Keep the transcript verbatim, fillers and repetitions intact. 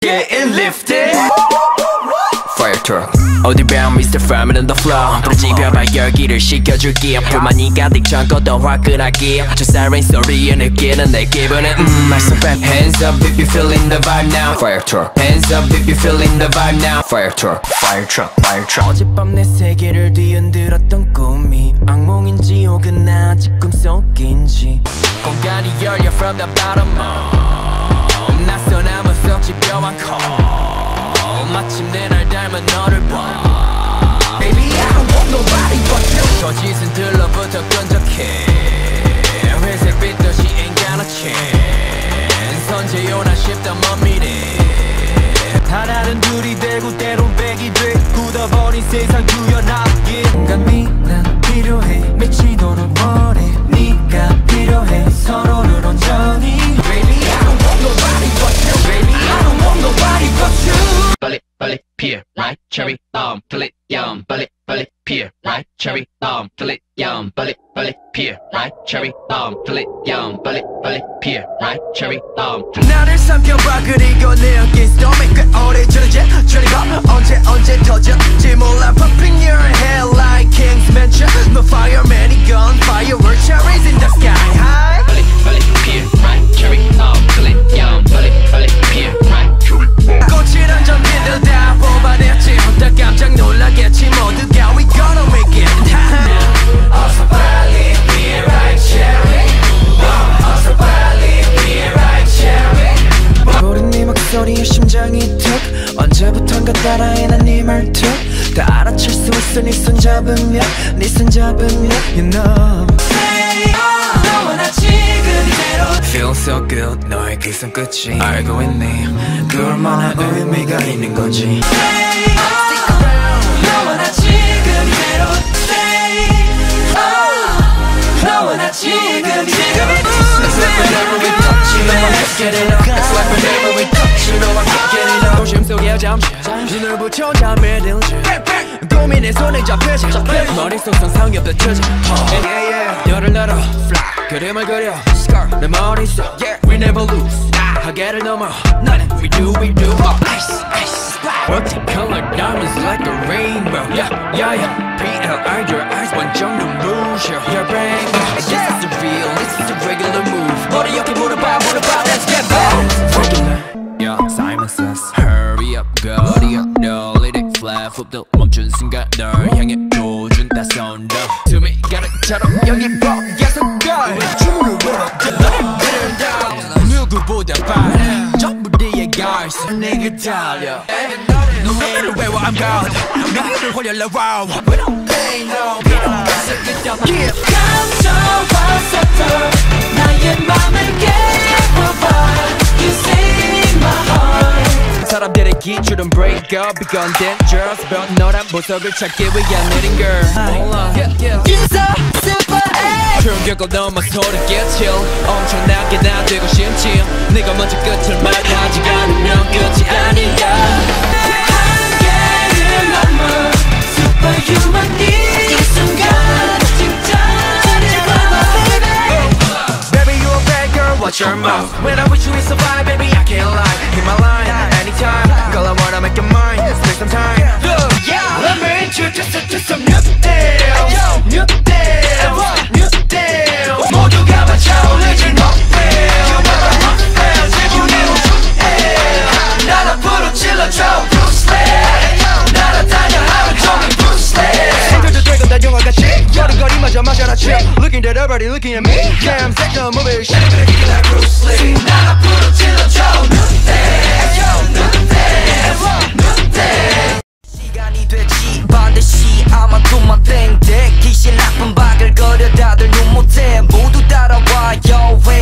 getting lifted. Fire truck 어디 bound Mister Fireman on the floor 부르지펴봐 열기를 식혀줄게 불만이 가득 참고 더 화끈하게 저 siren 소리에 느끼는 내 기분은 음 말씀 back. Hands up if you feeling the vibe now. Fire truck Hands up if you feeling the vibe now. Fire truck Fire truck Fire truck 어젯밤 내 세계를 뒤흔들었던 꿈이 악몽인지 혹은 아직 꿈속인지 공간이 열려 from the bottom up 낯선 암은 썩지 뼈만 커 마침내 날 닮은 너를 봐 Baby I don't want nobody but you 거짓은 들러부터 끈적해 회색 빛도시 ain't got a chance 선제요나 싶다 먼 미래 하나는 둘이 되고 때론 백이 돼 굳어버린 세상 구현하게 공간이 난 필요해 미치도록 원해 네가 필요해 서로를 온전히 Baby I don't want nobody but you Baby I don't want nobody but you 빨리 빨리 피어 right cherry bomb till it yum 빨리 빨리 피어 right cherry bomb till it yum 빨리 빨리 피어 right cherry bomb till it yum 빨리 빨리 피어 right cherry bomb 나를 삼켜봐 그리고 내 어깨 storming 꽤 오래 전에 저리가 언제 언제 터졌지 몰라 popping your head like King's Mansion no fireman gun firework cherries in the sky high 빨리 빨리 피어 right cherry bomb till it yum 빨리 빨리 피어 right cherry bomb 꽃이란 전기들 다 뽑아냈지 혼자 깜짝 놀라겠지 모두가 we gonna make it 어서 빨리 be right cherry 어서 빨리 be right cherry 모른 네 목소리에 심장이 툭 언제부턴가 따라해 난 네 말투 다 알아챌 수 있어 네 손 잡으면 네 손 잡으면 you know 너와 나 지금 이대로 Feel so good 너의 그 손끝이 알고 있니 그 얼마나 의미가 있는 건지 너와 나 지금 이대로 Stay 너와 나 지금 이대로 It's like whenever we touch you know I can't get enough It's like whenever we touch you know I can't get enough 도심 속에 잠시 눈을 붙여 잠에 들지 고민에 손에 잡히지 머릿속 상상이 없어지지 열을 내려 fly 그림을 그려 내 머릿속 We never lose 하계를 넘어 나는 we do we do Ice ice Rotate color diamonds like a rainbow Yeah yeah yeah P L I your eyes 완전 눈부셔 Your brain This is real This is a regular move 머리 옆에 물어봐 물어봐 Let's get back Regular Yeah Simon says Hurry up go Hurry up no Let it fly Flip the 멈춘 순간 널 향해 도준 다 손도 To me 가락처럼 여기 벅에서 go 춤을 걸어 누구보다 빠른 전부 뒤에 guys 내게 달려 노래를 외워 I'm God 나를 홀려라 wow We don't pay no 비록 가서 끝없 감정왔었던 나의 맘을 깨워봐 You save my heart 사람들의 기준은 break up 이건 dangerous but 너란 보석을 찾기 위한 내린 girl 몰라 You're so simple 충격을 넘어 소름 끼칠 엄청나게 나 되고 싶지 네가 먼저 끝을 말하지 않으면 끝이 아니야 한계를 넘어 superhuman 이 순간 진짜를 봐봐 baby Baby you a bad girl watch your mouth When I'm with you it's a vibe baby I can't lie Hit my line anytime Girl I wanna make your mind spend some time Look yeah let me introduce you to some new deals New deals New deals 모두가 맞춰 올리진 못해 You better not fail 지금 내 우주에 날 앞으로 찔러줘 Bruce Lee 날아다녀 하루 종일 Bruce Lee 생각도 되고 난 영화같이 걸음걸이마저 마셔놨지 Looking at everybody looking at me Yeah I'm sick of moving shit 그래 기계 like Bruce Lee 날 앞으로 찔러줘 New deals New deals New deals 시간이 됐지 반드시 아마 돈만 땡땡 귀신 나쁜 박을 거려 다들 눈 못해 모두 따라와요